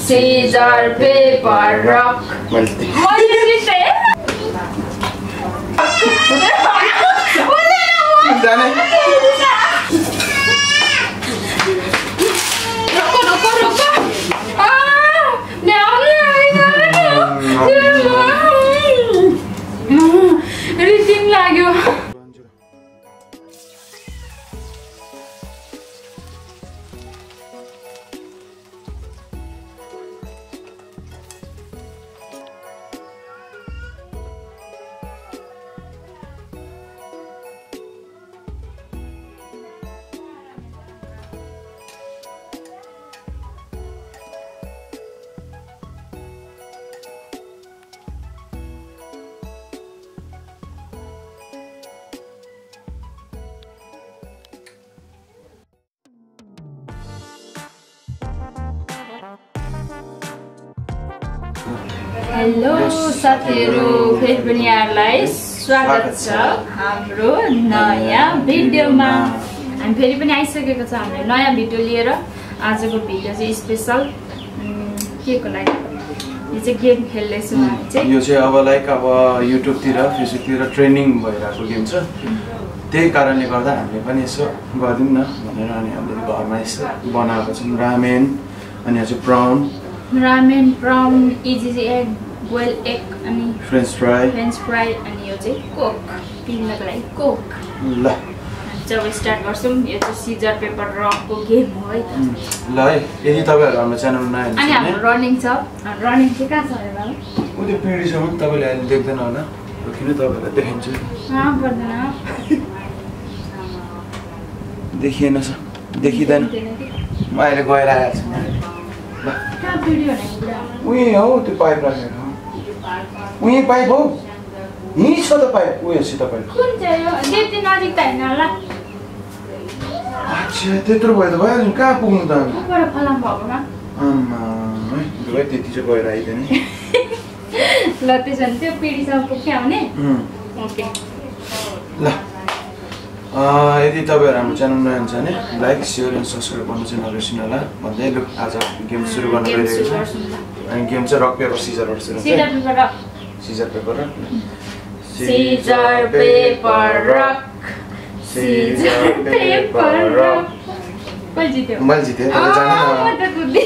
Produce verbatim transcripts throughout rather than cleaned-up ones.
scissors, paper, rock. Multi. जाने रुको रुको रुको आ रिटिङ लाग्यो हेलो साथीहरु फेरि पनि यहाँलाई स्वागत छ हाम्रो नयाँ भिडियोमा हामी फेरि पनि आइसकेको छ हामीले नयाँ भिडियो लिएर आजको भिडियो चाहिँ स्पेशल के को लागि यो चाहिँ गेम खेल्दै छु हामी चाहिँ यो चाहिँ अब लाइक अब युट्युब तिर फेसबुक तिर ट्रेनिङ भइरहेको गेम छ त्यही कारणले गर्दा हामीले पनि यसो गर्दिउँ न भनेर अनि हामीले घरमा यसो बनाएको छौँ रामेन अनि यो चाहिँ prawn ramen prawn easy egg boil egg अनि फ्रेन्च फ्राई फ्रेन्च फ्राई अनि यो चाहिँ कोक पिउनको लागि कोक ल जब स्टार्ट गर्छौँ यो चाहिँ सिजर पेपर रकको गेम हो है ल है यदि तपाईहरु हाम्रो च्यानलमा नयाँ अनि हाम्रो रनिङ छ रनिङ चाहिँ कहाँ छ होला उ त्यो पिडीसम्म तपाईले अहिले देख्दैन होला किन तपाईहरुलाई देखाउँछु अँ पर्दैन देखिएन छ देखिदैन म अहिले गएर आएको छु कहाँ भिडियो भने उही हो त्यो पाइप राखेर उही पाइप हो यहीँ छ त पाइप उयो छ तपाईँ कुन चाहिँ हो त्यति नजिक त हैन होला अच्छा त्यत्रो भयो त भयो कहाँ पुग्नु त हामी उपर फलाम भएकोमा आम्मा है दुवै त्यति चाहिँ गएर आइदियो नि ल त्यसो भने त्यो पिडीसम्म पुग्यो आउने ओके ल यदि तपाईहरु हाम्रो च्यानल नयाँ छ भने लाइक शेयर एन्ड सब्स्क्राइब गर्नु चाहिँ नबिर्सिनु होला भन्दै लु आज गेम सुरु गर्न गइरहेको छ अनि गेम चाहिँ रक पेपर सिजर गर्छ scissor paper rock scissor paper rock scissor paper rock scissor paper rock मैले जित्यो मैले जिते तले जाने म त कुद्दै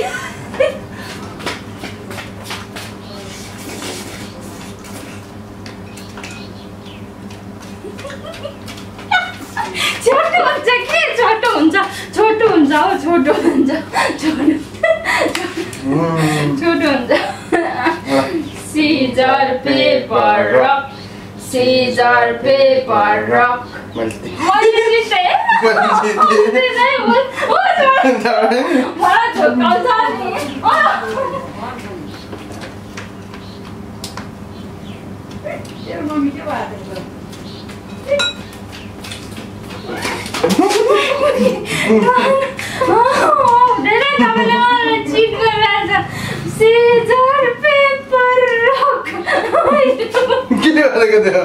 छोटो हुन्छ के छोटो हुन्छ छोटो हुन्छ हो छोटो हुन्छ छोटो छोटो हुन्छ scissor paper rock scissor paper rock मैले मैले जिते मैले जिते मलाई झोकाउँछ नि यो मम्मी के भयो धेरै तपाईँले मलाई चिट गरिरहेछ सिजर पेपर रक किन गरेको थियो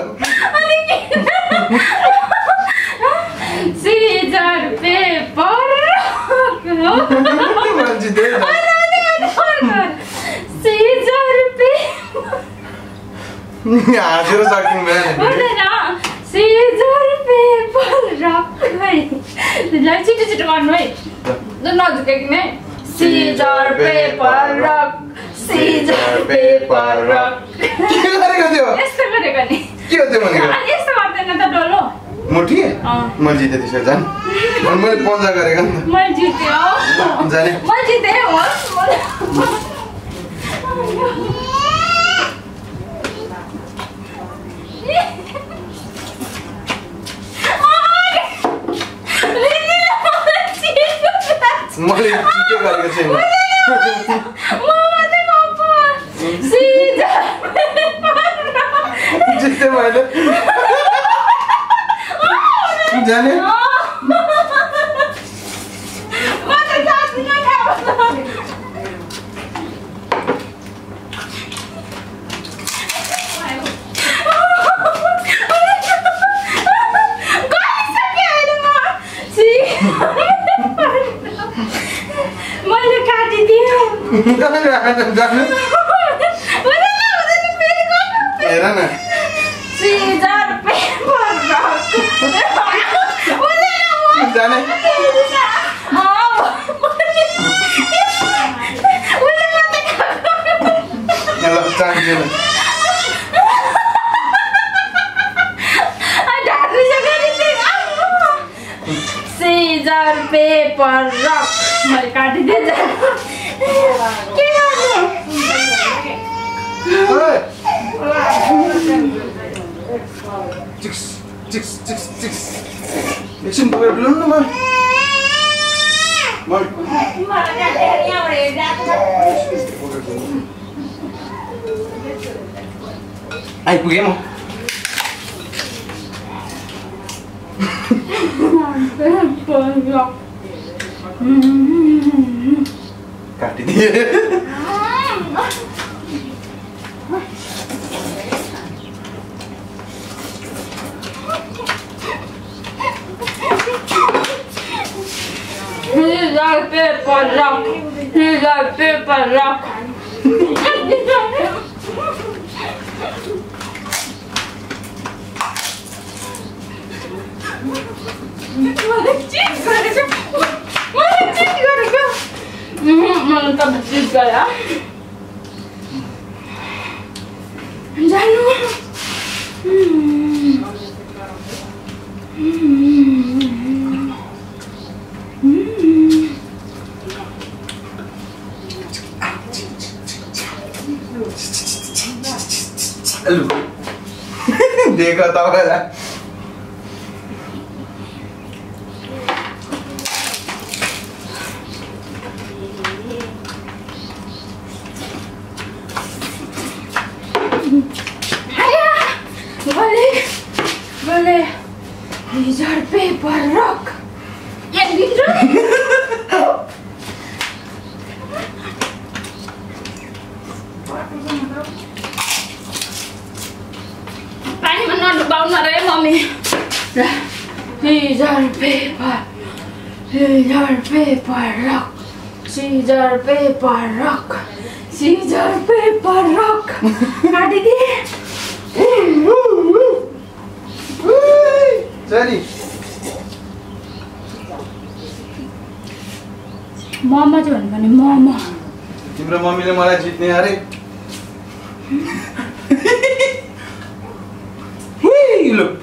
सिजर पेपर रक मैले जिते सिजर पेपर हाँसेर सक्नु हुँदैन सिजर पेपर रक है छिटो छिटो गर्नु है नझुकेको नै scissor paper rock scissor paper rock के गरेको थियो यस्तो गरेको नि के हो त्यो भनेको अनि यस्तो गर्दैन त डल्लो मोटी मैले जिते त्यसो जान अनि मैले पन्जा गरेको नि मैले जित्यो जाने मैले जिते हो मैले के गरेको छैन जित्दै मैले जाने हेर न सिजर पेपर रक जाने ल चाहिँदैन सिजर पेपर रक मैले काटिदिएँ के गर्नु चिक्स चिक्स चिक्स चिक्स एकछिन तपाईँ बोल्नु न म आइपुगेँ म काटिदिए Scissor paper rock. Scissor paper rock. Mana cheat गरेको mana cheat गरेको मलाई त cheat गरे जानु Aduh, dia kau tahu kan? Ayah, boleh, boleh. Scissor paper rock. Yang gitu. Pani mana bauna re mami. Scissor paper. Scissor paper rock. Scissor paper rock. Scissor paper rock. काटी दिए. Jadi. Mama चाहिँ भन्नु भने ममा. तिम्रो मम्मीले मलाई जित्ने अरे. हुई लु.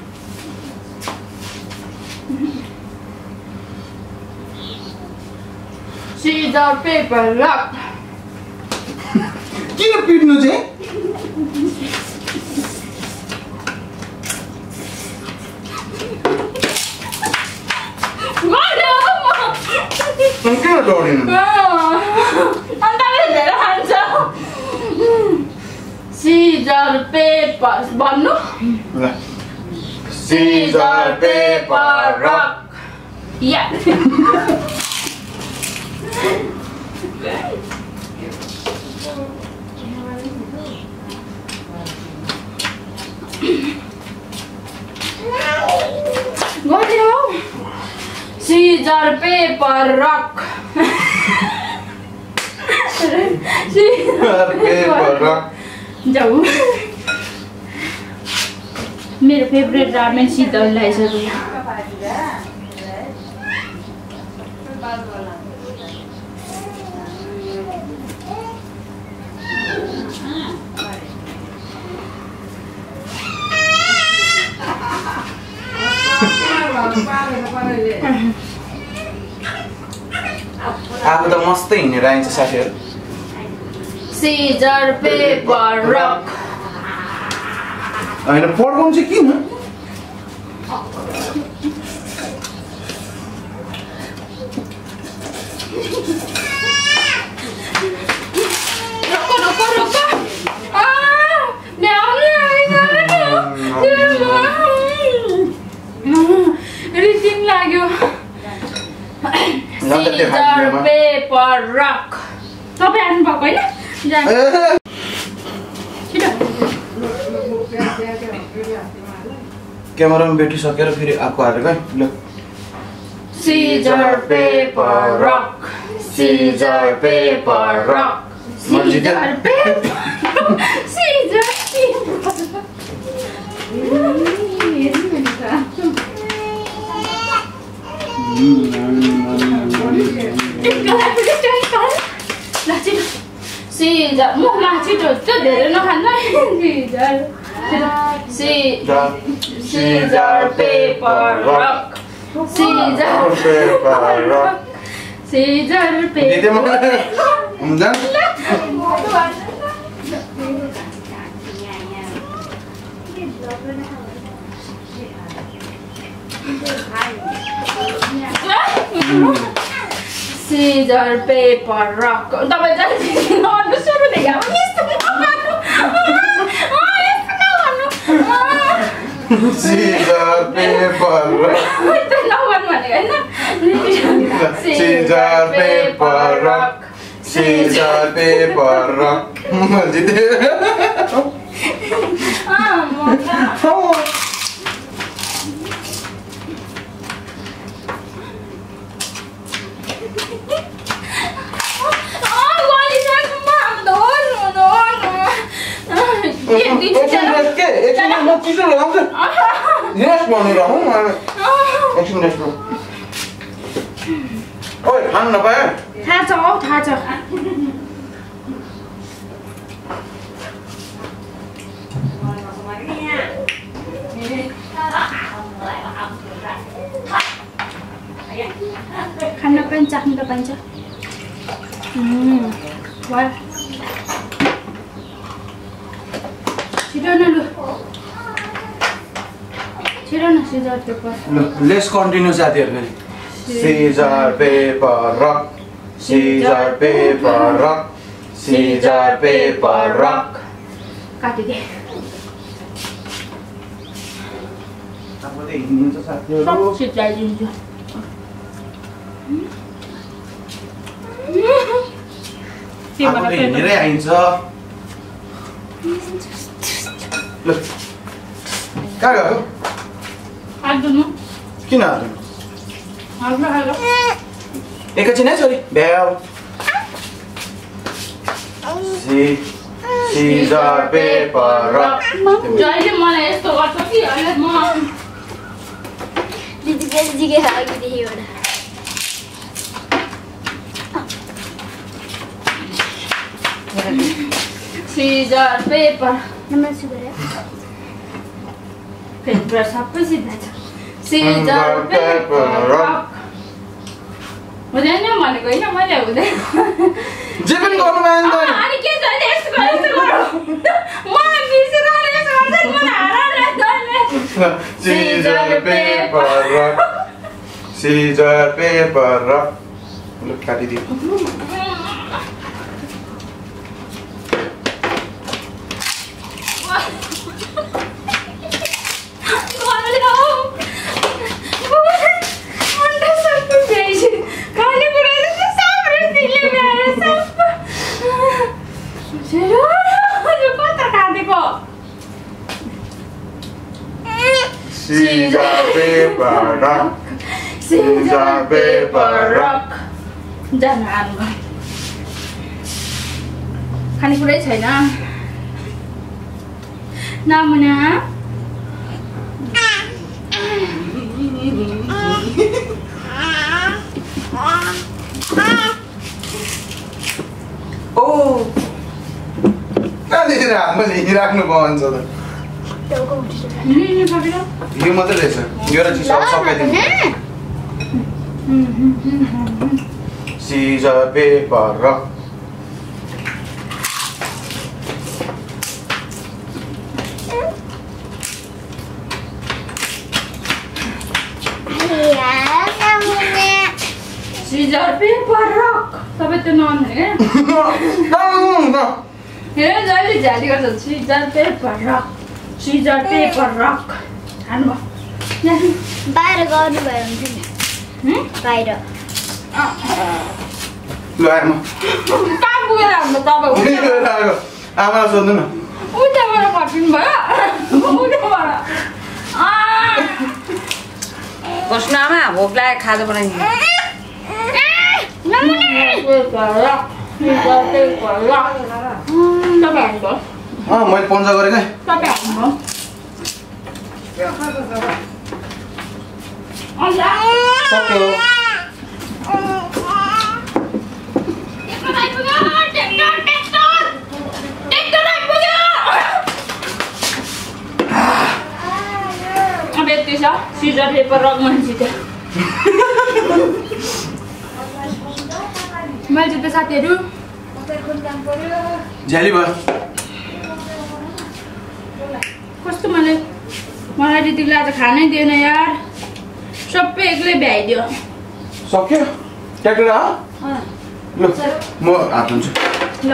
Scissor paper rock. किन पिट्नु चाहिँ? किन दौडिनु? अन्त भेटेर खान्छ. Scissor paper भन्नु? ल. Scissor paper rock. या. गऱ्यो. Scissor paper rock. Scissor paper rock. जाऊ. मेरो फेभरेट रामेन शीतल ल्याइसक्यो. आफू त मस्तै हिँडेर आइन्छ साथीहरू. Scissor paper rock. होइन पड्काउनु चाहिँ किन? रोको रोको रोको. आ ल्याउनु रिटिङ लाग्यो. Scissor paper rock. तपाईँ आउनु भएको होइन? क्यामेरामा भेटिसकेर फेरि आएको हालेको है ल. Scissor paper rock. Scissor paper rock. Scissor, paper, scissor, paper. Scissor, मुखमा छिटो त्यो धेरै नखानु Scissor, scissor, scissor, paper, rock. Scissor, paper, rock. Scissor, paper. हुन्छ Scissor, paper, rock. तपाईं चाहिँ नगर्नु सुरुदेखि अब यस्तो नगर्नु यस्तो नगर्नु Scissor, paper, rock. यस्तो नगर्नु भनेको होइन Scissor, paper, rock. Scissor, paper, rock. जिते ओए खानु नपायो थाहा छ औ थाहा छ खान पनि चाख्नु त पाइन्छ छिटो न लु छिटो न सिजर पेपर लेट्स कन्टिन्यू साथीहरु Scissor, paper, rock. Scissor, paper, rock. Scissor, paper, rock. काटिदे तपाईले हिँड्नुहुन्छ साथीहरु सब छिटाइदिन्छु तपाईले हिँडेरै आइन्छ ल कहाँ गयो हाल्दिनु किन हाल्नु हाल्नु हाल्नु एकैछिन है छोरी भ्याउ Scissor, paper, rock. जहिले मलाई यस्तो गर्छ कि अहिले म दिदी फेरि जिगे खाइदिए एउटा Scissor, paper. Number sugar paper सबै सिधा छ Scissor, paper, rock. हुँदैन भनेको होइन मैले हुँदैन जे पनि गर्नु भएन त अनि के जहिले यस्तो गरे यस्तो गरौ मलाई बिर्सिरहने यस्तो गर्छ नि मलाई हराउने जहिले Scissor, paper, rock. Scissor, paper, rock. ल काटिदियो Scissor, paper, rock. Scissor, paper, rock. जान आउनु खानेकुरै छैन नमुना ओ कहाँदेखि हामीले हिँडिराख्नु भन्छ त यो मात्रै रहेछ यो र चिज सकाइदिनु Scissor, paper, rock. Scissor, paper, rock. तपाईं त नन हे हेर जहिले झाली गर्छ Scissor, paper, rock. Scissor, paper, rock. हान्नु बाहिर गर्नु भयो हुन्छ नि बाहिर ल आमा कहाँ पुगेर हाम्रो तपाईँ आमालाई सोध्नु न उताबाट फर्किनु भयो उताबाट बस्नु आमा भोक लाग्यो खाजा बनाइदिनु अँ मैले पन्जा गरेँ क्या सक्यो अब यति छ सिजर पेपर रक मान्छे त्यो मैले जित्दै साथीहरू झ्याली भयो कस्तो मैले मलाई दिदीले आज खानै दिएन यार सबै एक्लै भ्याइदियो सक्यो ट्याक्टर ल म हात हुन्छु ल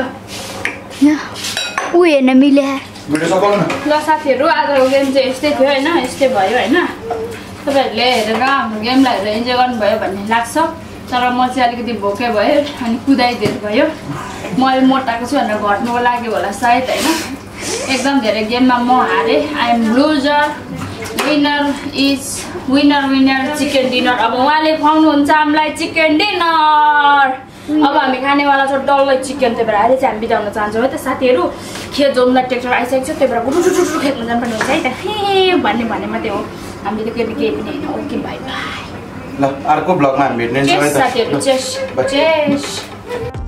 ऊ हेर्न मिले भिडियो सघाउनु न ल साथीहरू आजको गेम चाहिँ यस्तै थियो होइन यस्तै भयो होइन तपाईँहरूले हेरेर हाम्रो गेमलाई हेरेर इन्जोय गर्नुभयो भन्ने लाग्छ तर म चाहिँ अलिकति भोकै भयो अनि कुदाइदिएर भयो मैले मोटाएको छु भनेर घट्नुको लागि होला सायद होइन एकदम धेरै गेममा म हारेँ I am loser winner is winner winner chicken dinner अब उहाँले खुवाउनुहुन्छ हामीलाई चिकन डिनर अब हामी खानेवाला छ डल्लै चिकन त्यही भएर अहिले चाहिँ हामी बिताउन चाहन्छौँ है त साथीहरू खेत जोम्दा ट्र्याक्टर आइसकेको छ त्यही भएर गुटुटुटु खेतमा जानुपर्ने हुन्छ है त हे भन्ने भन्ने मात्रै हो हामीले त केही केही पनि होइन ओके बाई बाई ल अर्को ब्लगमा हामी भेट्ने साथीहरू चेस चेस